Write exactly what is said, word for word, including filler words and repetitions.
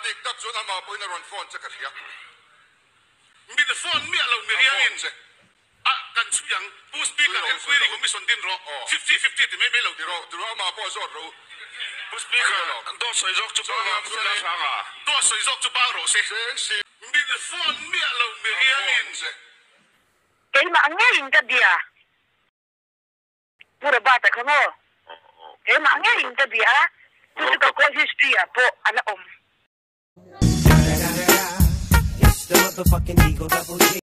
tik tak zon ama po na ron phone sa kariya. Mi the phone mi alaw mi riangin. Ah, kan suyang pu speaker kan query ko mi sondin ro. fifty fifty ti may may law Tiro tiro ama po zon ro. pu speaker do soy zok chu pa nga sa nga. Do soy zok chu pa ro se. Si Mi the phone mi alaw mi riangin. Kaya maangayin ka dia. Pura bata ka mo. Kaya maangayin ka dia. Puto ka ko history po, ana om. It's the motherfucking Eagle Double G.